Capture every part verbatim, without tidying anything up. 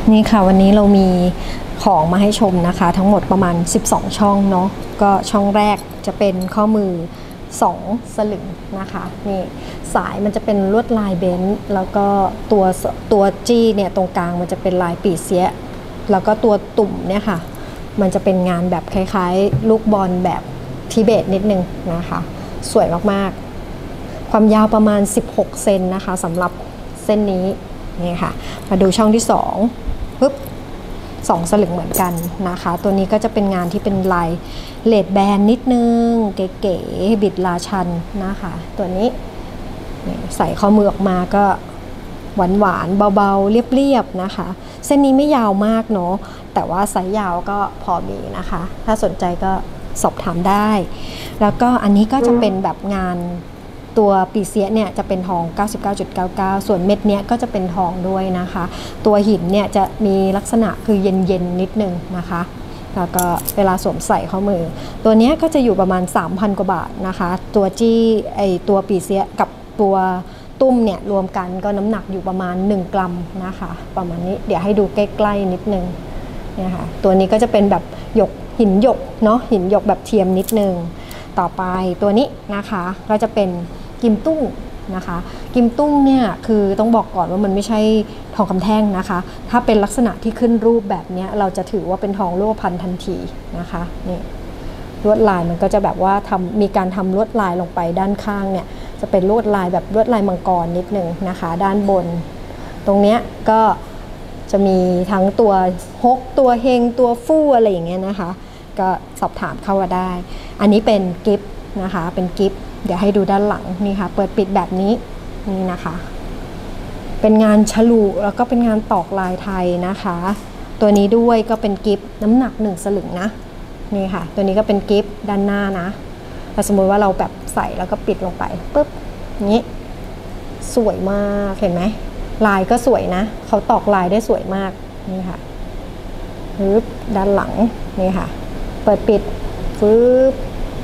นี่ค่ะวันนี้เรามีของมาให้ชมนะคะทั้งหมดประมาณสิบสองช่องเนาะก็ช่องแรกจะเป็นข้อมือสองสลึงนะคะนี่สายมันจะเป็นลวดลายเบนซ์แล้วก็ตัวตัวจี้เนี่ยตรงกลางมันจะเป็นลายปีเสียแล้วก็ตัวตุ่มเนี่ยค่ะมันจะเป็นงานแบบคล้ายๆลูกบอลแบบทิเบตนิดนึงนะคะสวยมากๆความยาวประมาณสิบหกเซนนะคะสำหรับเส้นนี้นี่ค่ะมาดูช่องที่สองปึ๊บสองสลึงเหมือนกันนะคะตัวนี้ก็จะเป็นงานที่เป็นลายเลดแบนนิดนึงเก๋ๆบิดราชันนะคะตัวนี้ใส่ข้อมือออกมาก็หวานๆเบาๆเรียบๆนะคะเส้นนี้ไม่ยาวมากเนาะแต่ว่าสายยาวก็พอมีนะคะถ้าสนใจก็สอบถามได้แล้วก็อันนี้ก็จะเป็นแบบงานตัวปีเสียเนี่ยจะเป็นทอง เก้าสิบเก้าจุดเก้าเก้า ส่วนเม็ดเนี้ยก็จะเป็นทองด้วยนะคะตัวหินเนี่ยจะมีลักษณะคือเย็นๆนิดนึงนะคะแล้วก็เวลาสวมใส่ข้อมือตัวนี้ก็จะอยู่ประมาณ สามพัน กว่าบาทนะคะตัวจี้ไอตัวปีเสียกับตัวตุ้มเนี่ยรวมกันก็น้ำหนักอยู่ประมาณหนึ่งกรัมนะคะประมาณนี้เดี๋ยวให้ดูใกล้ๆนิดนึงเนี่ยค่ะตัวนี้ก็จะเป็นแบบหยกหินหยกเนาะหินหยกแบบเทียมนิดนึงต่อไปตัวนี้นะคะก็จะเป็นกิมตุ้งนะคะกิมตุ้งเนี่ยคือต้องบอกก่อนว่ามันไม่ใช่ทองคำแท่งนะคะถ้าเป็นลักษณะที่ขึ้นรูปแบบนี้เราจะถือว่าเป็นทองรูปพรรณทันทีนะคะนี่ลวดลายมันก็จะแบบว่าทำมีการทำลวดลายลงไปด้านข้างเนี่ยจะเป็นลวดลายแบบลวดลายมังกรนิดนึงนะคะด้านบนตรงเนี้ยก็จะมีทั้งตัวฮกตัวเฮงตัวฟู่อะไรอย่างเงี้ยนะคะก็สอบถามเข้ามาได้อันนี้เป็นกิฟต์นะคะเป็นกิฟต์เดี๋ยวให้ดูด้านหลังนี่ค่ะเปิดปิดแบบนี้นี่นะคะเป็นงานฉลุแล้วก็เป็นงานตอกลายไทยนะคะตัวนี้ด้วยก็เป็นกิฟต์น้ำหนักหนึ่งสลึงนะนี่ค่ะตัวนี้ก็เป็นกิฟต์ด้านหน้านะถ้าสมมติว่าเราแบบใส่แล้วก็ปิดลงไปปุ๊บนี้สวยมากเห็นไหมลายก็สวยนะเขาตอกลายได้สวยมากนี่ค่ะปึ๊บด้านหลังนี่ค่ะเปิดปิดปึ๊บ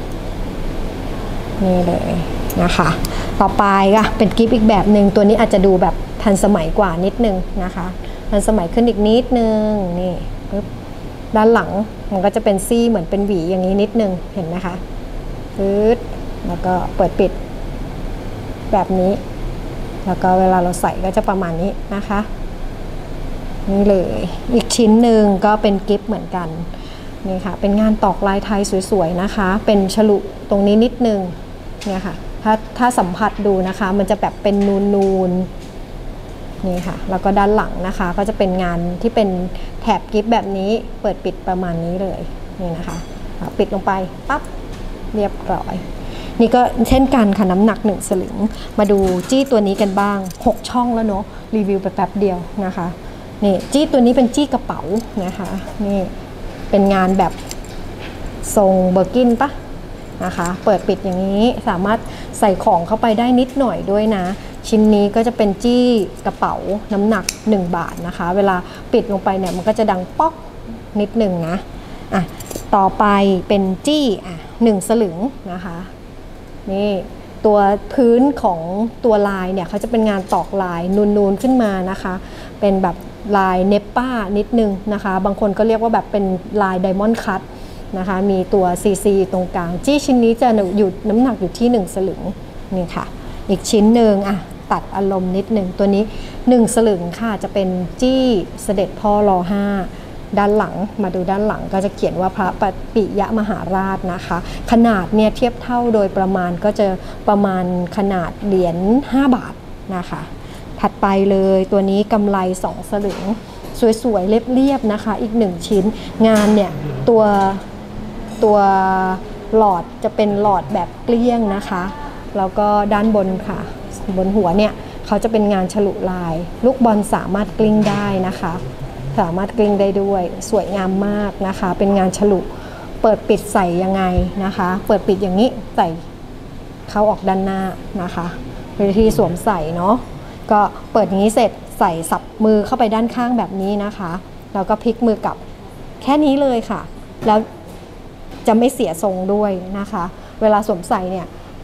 นี่เลยนะคะต่อไปก็เป็นกิฟต์อีกแบบหนึ่งตัวนี้อาจจะดูแบบทันสมัยกว่านิดนึงนะคะทันสมัยขึ้นอีกนิดนึงนี่ปึ๊บด้านหลังมันก็จะเป็นซี่เหมือนเป็นหวีอย่างนี้นิดนึงเห็นไหมคะปึ๊บแล้วก็เปิดปิดแบบนี้แล้วก็เวลาเราใส่ก็จะประมาณนี้นะคะนี่เลยอีกชิ้นหนึ่งก็เป็นกิฟต์เหมือนกันนี่ค่ะเป็นงานตอกลายไทยสวยๆนะคะเป็นฉลุตรงนี้นิดนึงเนี่ยค่ะถ้าถ้าสัมผัสดูนะคะมันจะแบบเป็นนูนๆนี่ค่ะแล้วก็ด้านหลังนะคะก็จะเป็นงานที่เป็นแถบกิฟต์แบบนี้เปิดปิดประมาณนี้เลยนี่นะคะปิดลงไปปั๊บเรียบร้อยนี่ก็เช่นกันค่ะน้ำหนักหนึ่งสลึงมาดูจี้ตัวนี้กันบ้างหกช่องแล้วเนาะรีวิวไปแป๊บเดียวนะคะนี่จี้ตัวนี้เป็นจี้กระเป๋านะคะนี่เป็นงานแบบทรงเบอร์กินปะนะคะเปิดปิดอย่างนี้สามารถใส่ของเข้าไปได้นิดหน่อยด้วยนะชิ้นนี้ก็จะเป็นจี้กระเป๋าน้ำหนักหนึ่งบาทนะคะเวลาปิดลงไปเนี่ยมันก็จะดังป๊อกนิดหนึ่งนะอ่ะต่อไปเป็นจี้อ่ะหนึ่งสลึงนะคะนี่ตัวพื้นของตัวลายเนี่ยเขาจะเป็นงานตอกลายนูนๆขึ้นมานะคะเป็นแบบลายเนปป้านิดนึงนะคะบางคนก็เรียกว่าแบบเป็นลายไดมอนด์คัตนะคะมีตัว ซี ซี ตรงกลางจี้ชิ้นนี้จะอยู่น้ำหนักอยู่ที่หนึ่งสลึงนี่ค่ะอีกชิ้นหนึ่งอ่ะตัดอารมณ์นิดหนึ่งตัวนี้หนึ่งสลึงค่ะจะเป็นจี้เสด็จพ่อรอห้าด้านหลังมาดูด้านหลังก็จะเขียนว่าพระปิยมหาราชนะคะขนาดเนี่ยเทียบเท่าโดยประมาณก็จะประมาณขนาดเหรียญห้าบาทนะคะถัดไปเลยตัวนี้กำไลสองสลึงสวยๆเรียบๆนะคะอีกหนึ่งชิ้นงานเนี่ยตัวตัวหลอดจะเป็นหลอดแบบเกลี้ยงนะคะแล้วก็ด้านบนค่ะบนหัวเนี่ยเขาจะเป็นงานฉลุลายลูกบอลสามารถกลิ้งได้นะคะสามารถกลิ้งได้ด้วยสวยงามมากนะคะเป็นงานฉลุเปิดปิดใส่ยังไงนะคะเปิดปิดอย่างนี้ใส่เข้าออกด้านหน้านะคะวิธีสวมใส่เนาะก็เปิดอย่างนี้เสร็จใส่สับมือเข้าไปด้านข้างแบบนี้นะคะแล้วก็พลิกมือกลับแค่นี้เลยค่ะแล้วจะไม่เสียทรงด้วยนะคะเวลาสวมใส่เนี่ย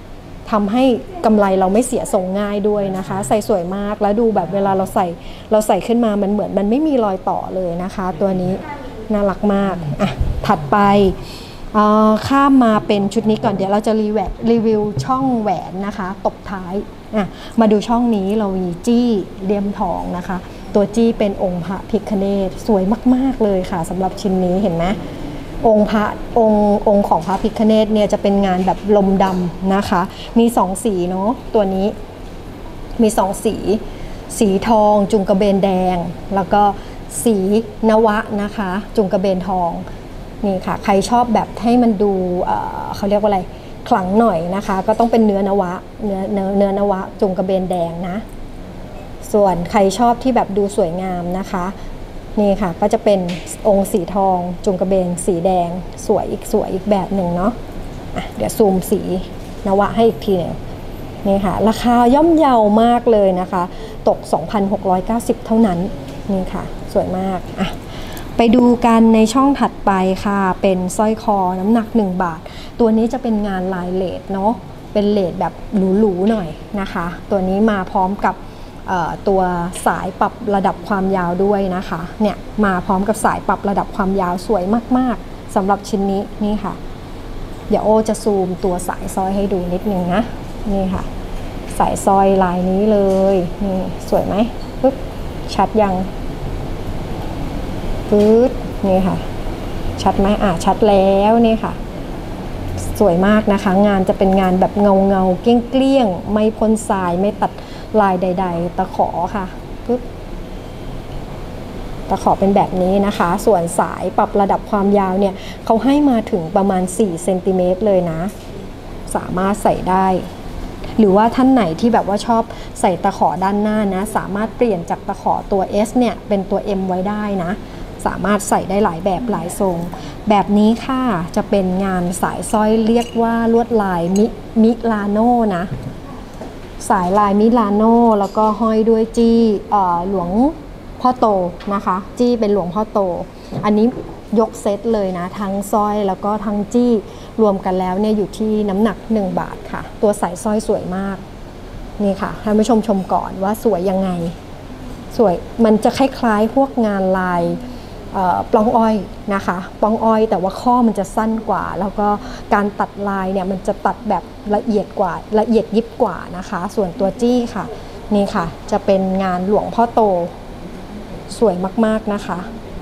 ทำให้กำไรเราไม่เสียทรงง่ายด้วยนะคะใส่สวยมากแล้วดูแบบเวลาเราใส่เราใส่ขึ้นมามันเหมือนมันไม่มีรอยต่อเลยนะคะตัวนี้น่ารักมากอ่ะถัดไปข้ามมาเป็นชุดนี้ก่อนเดี๋ยวเราจะรีแวกรีวิวช่องแหวนนะคะตบท้ายอ่ะมาดูช่องนี้เรามีจี้เลี่ยมทองนะคะตัวจี้เป็นองค์พระพิฆเนศสวยมากๆเลยค่ะสำหรับชิ้นนี้เห็นไหมองค์พระองค์องค์ของพระพิฆเนศเนี่ยจะเป็นงานแบบลมดำนะคะมีสองสีเนาะตัวนี้มีสองสีสีทองจุงกระเบนแดงแล้วก็สีนวะนะคะจุงกระเบนทองนี่ค่ะใครชอบแบบให้มันดู เอ่อ เขาเรียกว่าอะไรขลังหน่อยนะคะก็ต้องเป็นเนื้อนวะเนื้อเนื้อเนื้อนวะจุงกระเบนแดงนะส่วนใครชอบที่แบบดูสวยงามนะคะนี่ค่ะก็จะเป็นองค์สีทองจุงกระเบนสีแดงสวยอีกสวยอีกแบบหนึ่งเนาะะเดี๋ยวซูมสีนวะให้อีกทีหนึ่งนี่ค่ะราคาย่อมเยาวมากเลยนะคะตก สองพันหกร้อยเก้าสิบ เท่านั้นนี่ค่ะสวยมากอ่ะไปดูกันในช่องถัดไปค่ะเป็นสร้อยคอน้ำหนักหนึ่งบาทตัวนี้จะเป็นงานลายเลดเนาะเป็นเลดแบบหรูๆหน่อยนะคะตัวนี้มาพร้อมกับตัวสายปรับระดับความยาวด้วยนะคะเนี่ยมาพร้อมกับสายปรับระดับความยาวสวยมากๆสำหรับชิ้นนี้นี่ค่ะเดี๋ยวโอจะซูมตัวสายสร้อยให้ดูนิดนึงนะนี่ค่ะสายสร้อยลายนี้เลยนี่สวยไหมปึ๊บชัดยังปึ๊บนี่ค่ะชัดไหมอ่ะชัดแล้วนี่ค่ะสวยมากนะคะงานจะเป็นงานแบบเงาเงาเกลี้ยงเกลี้ยงไม่พ่นทรายไม่ตัดลายใดๆตะขอค่ะปึ๊บตะขอเป็นแบบนี้นะคะส่วนสายปรับระดับความยาวเนี่ยเขาให้มาถึงประมาณสี่เซนติเมตรเลยนะสามารถใส่ได้หรือว่าท่านไหนที่แบบว่าชอบใส่ตะขอด้านหน้านะสามารถเปลี่ยนจากตะขอตัว S เนี่ยเป็นตัว M ไว้ได้นะสามารถใส่ได้หลายแบบหลายทรงแบบนี้ค่ะจะเป็นงานสายสร้อยเรียกว่าลวดลายมิมิลาโน่นะสายลายมิลาโน่แล้วก็ห้อยด้วยจี้หลวงพ่อโตนะคะจี้เป็นหลวงพ่อโตอันนี้ยกเซตเลยนะทั้งสร้อยแล้วก็ทั้งจี้รวมกันแล้วเนี่ยอยู่ที่น้ำหนักหนึ่งบาทค่ะตัวสายสร้อยสวยมากนี่ค่ะท่านผู้ชมชมก่อนว่าสวยยังไงสวยมันจะคล้ายๆพวกงานลายปล้องอ้อยนะคะปล้องอ้อยแต่ว่าข้อมันจะสั้นกว่าแล้วก็การตัดลายเนี่ยมันจะตัดแบบละเอียดกว่าละเอียดยิบกว่านะคะส่วนตัวจี้ค่ะนี่ค่ะจะเป็นงานหลวงพ่อโตสวยมากๆนะคะ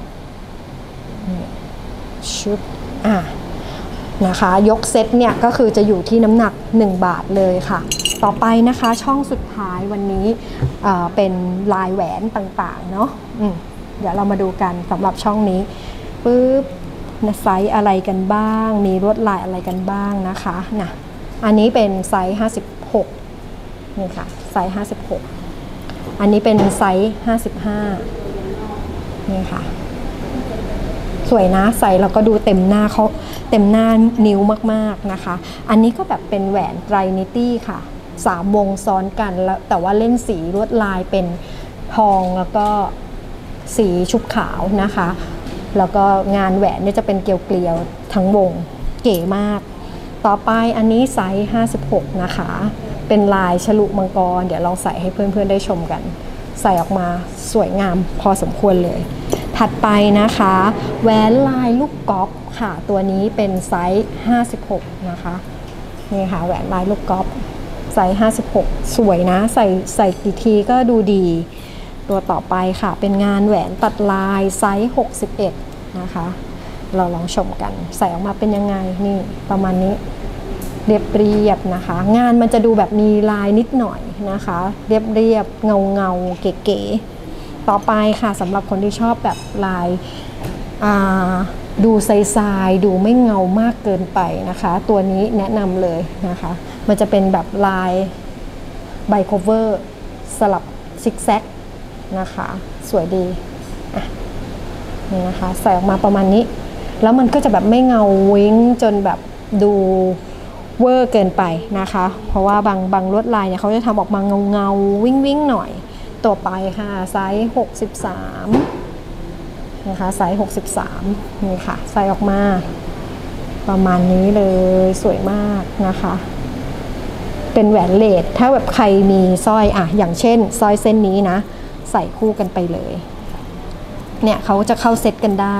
ชุดอ่ะนะคะยกเซตเนี่ยก็คือจะอยู่ที่น้ำหนักหนึ่งบาทเลยค่ะต่อไปนะคะช่องสุดท้ายวันนี้เป็นลายแหวนต่างๆเนาะเดี๋ยวเรามาดูกันสำหรับช่องนี้ปึ๊บไซส์อะไรกันบ้างมีลวดลายอะไรกันบ้างนะคะนะอันนี้เป็นไซส์ห้าสิบหกนี่ค่ะไซส์ห้าสิบหกอันนี้เป็นไซส์ห้าสิบห้านี่ค่ะสวยนะใส่แล้วก็ดูเต็มหน้าเขาเต็มหน้านิ้วมากๆนะคะอันนี้ก็แบบเป็นแหวนไตรนิตี้ค่ะสามวงซ้อนกันแล้วแต่ว่าเล่นสีลวดลายเป็นทองแล้วก็สีชุบขาวนะคะแล้วก็งานแหวนเนี่ยจะเป็นเกลียวๆทั้งวงเก๋มากต่อไปอันนี้ไซส์ห้าสิบหกนะคะเป็นลายฉลุมังกรเดี๋ยวลองใส่ให้เพื่อนๆได้ชมกันใส่ออกมาสวยงามพอสมควรเลยถัดไปนะคะแหวนลายลูกกอล์ฟค่ะตัวนี้เป็นไซส์ห้าสิบหกนะคะนี่ค่ะแหวนลายลูกกอล์ฟไซส์ห้าสิบหกสวยนะใส่ใส่กี่ทีก็ดูดีตัวต่อไปค่ะเป็นงานแหวนตัดลายไซส์หกสิบเอ็ดนะคะเราลองชมกันใส่ออกมาเป็นยังไงนี่ประมาณนี้เรียบเรียบนะคะงานมันจะดูแบบมีลายนิดหน่อยนะคะเรียบเรียบเงาเงาเก๋ๆต่อไปค่ะสำหรับคนที่ชอบแบบลายดูใสๆดูไม่เงามากเกินไปนะคะตัวนี้แนะนำเลยนะคะมันจะเป็นแบบลายไบโคเวอร์สลับซิกแซกนะคะสวยดีนี่นะคะใส่ออกมาประมาณนี้แล้วมันก็จะแบบไม่เงาวิ้งจนแบบดูเวอร์เกินไปนะคะเพราะว่าบางบางลวดลายเนี่ยเขาจะทำออกมาเงาเงาวิ่งวิ่งหน่อยต่อไปค่ะไซส์หกสิบสามนะคะไซส์หกสิบสามนี่ค่ะใส่ออกมาประมาณนี้เลยสวยมากนะคะเป็นแหวนเลดถ้าแบบใครมีสร้อยอะอย่างเช่นสร้อยเส้นนี้นะใส่คู่กันไปเลยเนี่ยเขาจะเข้าเซตกันได้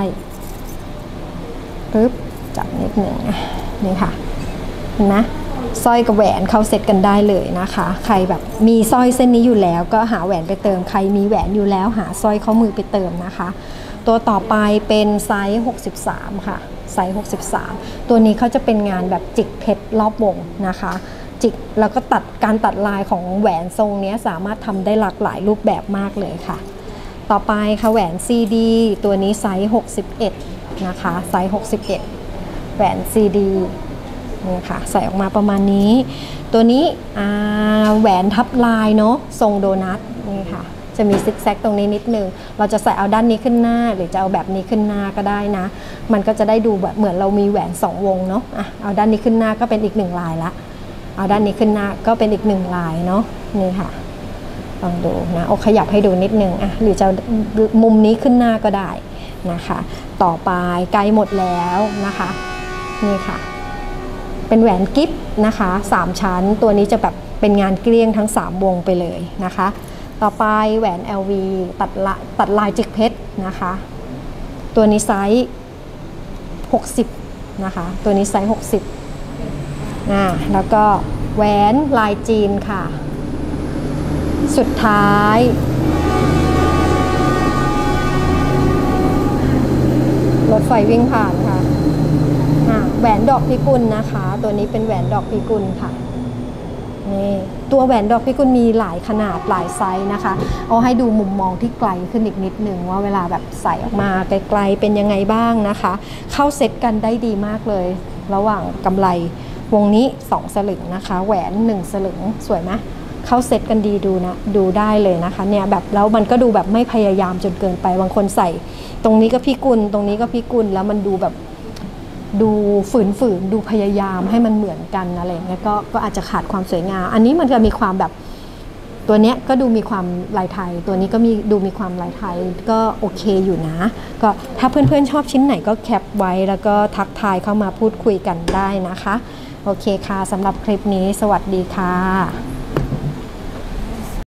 ปึ๊บจับนิดหนึ่งนี่ค่ะเห็นไหมสร้อยกับแหวนเข้าเซตกันได้เลยนะคะใครแบบมีสร้อยเส้นนี้อยู่แล้วก็หาแหวนไปเติมใครมีแหวนอยู่แล้วหาสร้อยข้อมือไปเติมนะคะตัวต่อไปเป็นไซส์หกสิบสามค่ะไซส์หกสิบสามตัวนี้เขาจะเป็นงานแบบจิกเพชรรอบวงนะคะจิกแล้วก็ตัดการตัดลายของแหวนทรงนี้สามารถทำได้หลากหลายรูปแบบมากเลยค่ะต่อไปค่ะแหวน ซี ดี ตัวนี้ไซส์หกสิบเอ็ดนะคะไซส์หกสิบเอ็ดแหวน ซี ดีนี่ค่ะใส่ออกมาประมาณนี้ตัวนี้แหวนทับลายเนาะทรงโดนัทนี่ค่ะจะมีซิกแซกตรงนี้นิดนึงเราจะใส่เอาด้านนี้ขึ้นหน้าหรือจะเอาแบบนี้ขึ้นหน้าก็ได้นะมันก็จะได้ดูแบบเหมือนเรามีแหวนสองวงเนาะอ่ะเอาด้านนี้ขึ้นหน้าก็เป็นอีกหนึ่งลายละเอาด้านนี้ขึ้นหน้าก็เป็นอีกหนึ่งลายเนาะนี่ค่ะลองดูนะเอาขยับให้ดูนิดนึงอ่ะหรือจะมุมนี้ขึ้นหน้าก็ได้นะคะต่อไปใกล้หมดแล้วนะคะนี่ค่ะเป็นแหวนกิฟต์นะคะสามชั้นตัวนี้จะแบบเป็นงานเกลี้ยงทั้งสามวงไปเลยนะคะต่อไปแหวน แอล วี ตัดลายตัดลายจิกเพชรนะคะตัวนี้ไซส์หกสิบนะคะตัวนี้ไซส์หกสิบอ่าแล้วก็แหวนลายจีนค่ะสุดท้ายรถไฟวิ่งผ่านค่ะแหวนดอกพิกุลนะคะตัวนี้เป็นแหวนดอกพิกุลค่ะนี่ตัวแหวนดอกพิกุลมีหลายขนาดหลายไซส์นะคะเอาให้ดูมุมมองที่ไกลขึ้นอีกนิดหนึ่งว่าเวลาแบบใส่ออกมาไกลๆเป็นยังไงบ้างนะคะเข้าเซตกันได้ดีมากเลยระหว่างกำไรวงนี้สองสลึงนะคะแหวนหนึ่งสลึงสวยไหมเข้าเซตกันดีดูนะดูได้เลยนะคะเนี่ยแบบแล้วมันก็ดูแบบไม่พยายามจนเกินไปบางคนใส่ตรงนี้ก็พิกุลตรงนี้ก็พิกุลแล้วมันดูแบบดูฝืนๆดูพยายามให้มันเหมือนกันอะไรเงี้ยก็ก็อาจจะขาดความสวยงามอันนี้มันจะมีความแบบตัวเนี้ยก็ดูมีความลายไทยตัวนี้ก็มีดูมีความลายไทยก็โอเคอยู่นะก็ถ้าเพื่อนๆชอบชิ้นไหนก็แคปไว้แล้วก็ทักทายเข้ามาพูดคุยกันได้นะคะโอเคค่ะสำหรับคลิปนี้สวัสดีค่ะ